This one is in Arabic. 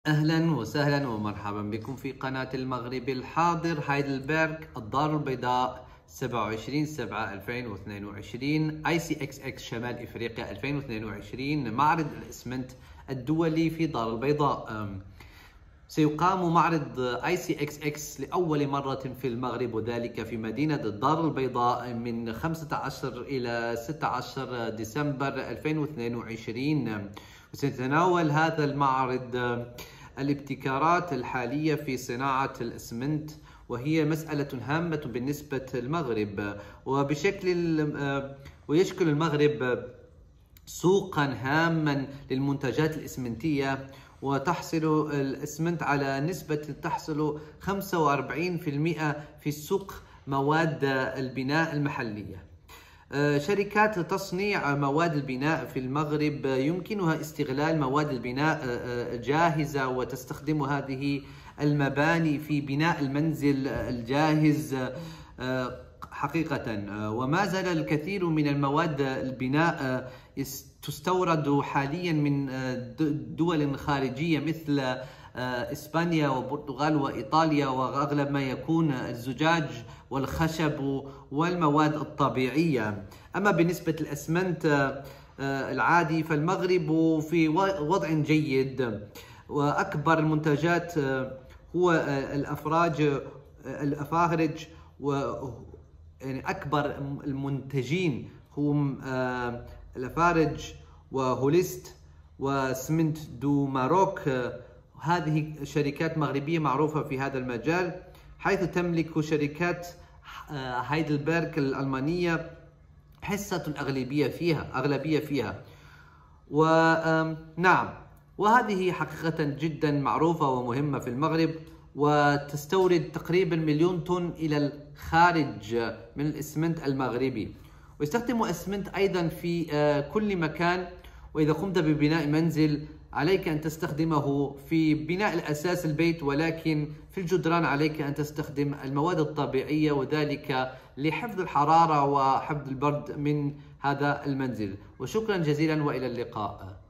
أهلا وسهلا ومرحبا بكم في قناة المغرب الحاضر هايدلبرغ الدار البيضاء 27/7/2022 ICXX شمال إفريقيا 2022 معرض الإسمنت الدولي في دار البيضاء. سيقام معرض ICXX لأول مرة في المغرب وذلك في مدينة الدار البيضاء من 15 إلى 16 ديسمبر 2022. وسيتناول هذا المعرض الابتكارات الحالية في صناعة الإسمنت، وهي مسألة هامة بالنسبة للمغرب ويشكل المغرب سوقا هاما للمنتجات الإسمنتية، وتحصل الإسمنت على نسبة تحصل 45% في سوق مواد البناء المحلية. شركات تصنيع مواد البناء في المغرب يمكنها استغلال مواد البناء جاهزة وتستخدم هذه المباني في بناء المنزل الجاهز حقيقة. وما زال الكثير من المواد البناء تستورد حاليا من دول خارجية مثل إسبانيا والبرتغال وإيطاليا، وأغلب ما يكون الزجاج والخشب والمواد الطبيعية. أما بالنسبة للأسمنت العادي فالمغرب في وضع جيد، وأكبر المنتجات هو الأفارج، يعني أكبر المنتجين هم الأفارج وهوليست وسمنت دو ماروك. هذه شركات مغربية معروفة في هذا المجال، حيث تملك شركات هايدلبرغ الألمانية حصة أغلبية فيها. ونعم، وهذه حقيقة جدا معروفة ومهمة في المغرب، وتستورد تقريبا 1,000,000 طن إلى الخارج من الإسمنت المغربي، ويستخدم الإسمنت أيضا في كل مكان. وإذا قمت ببناء منزل عليك أن تستخدمه في بناء الأساس البيت، ولكن في الجدران عليك أن تستخدم المواد الطبيعية، وذلك لحفظ الحرارة وحفظ البرد من هذا المنزل. وشكرا جزيلا وإلى اللقاء.